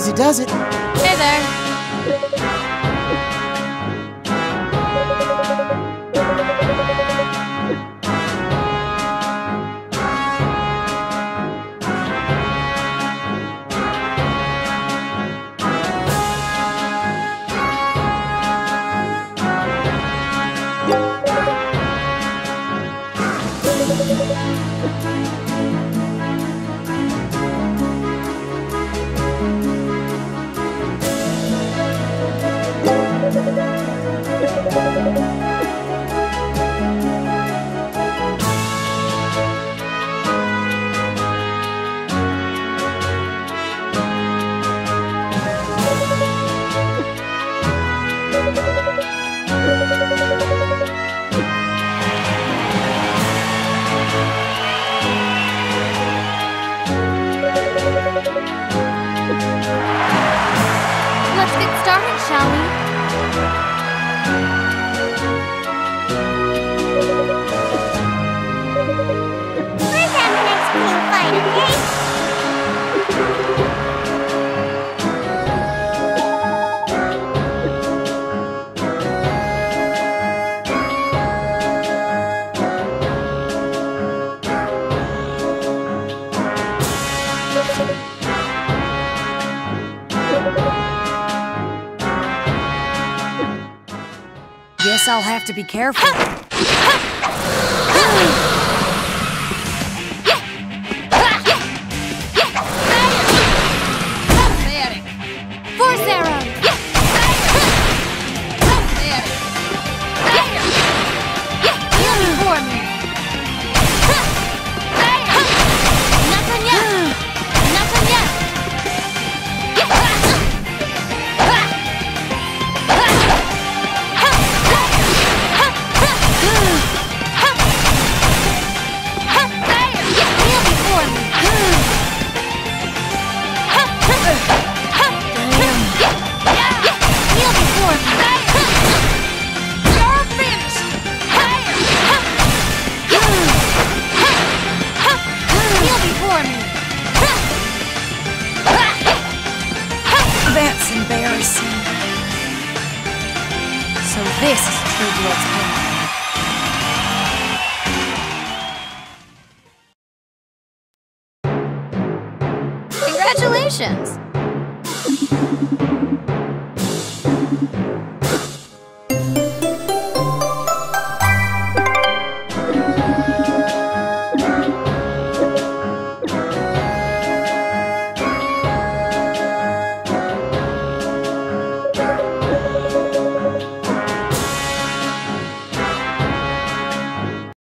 it does it. Hey there. Let's get started, shall we? Where's our next clean fight, okay? Guess I'll have to be careful. Force arrow! Heal before me! Nothing yet! Nothing yet! That's embarrassing. So this is True Blood's plan. Congratulations!